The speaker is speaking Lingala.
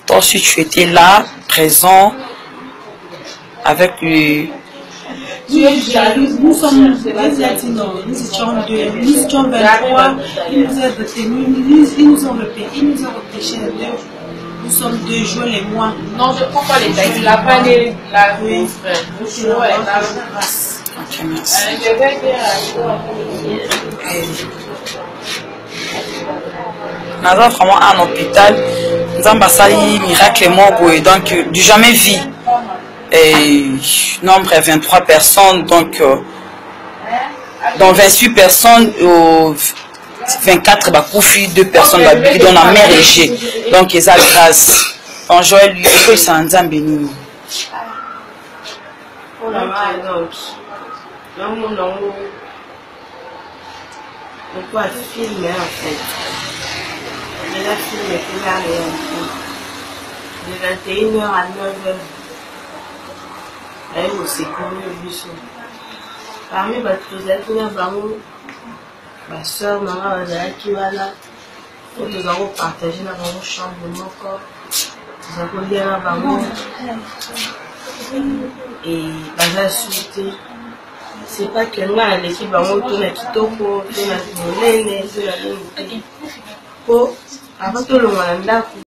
Toi si tu étais là, présent, avec lui. Nous sommes des Latinos, nous étions 2, nous étions 23, ils nous ont retenus, ils nous ont repêchés les deux. Nous sommes 2 jours et moi. Non, je ne prends pas les taxes, il n'a pas les frère. Ok, merci. Nous avons vraiment un hôpital, nous avons passé miracle et donc du jamais vu. Et nombre est 23 personnes, donc dans 28 personnes, 24 bakoufi, 2 personnes dans la mer égée. Donc ils ont grâce. En Joël, lui, il s'en a béni. Pourquoi filmer en fait? Il a filmé qu'il a de 21h à 9h. Elle aussi comme le bus. Parmi les choses, ma soeur, maman, qui va là. Nous avons partagé dans notre chambre, mon corps. Nous avons bien là, et la suite. C'est pas que nous, l'équipe, on tourne à Kitoko, on tourne à Monene, on tourne à Pour, avant tout le monde,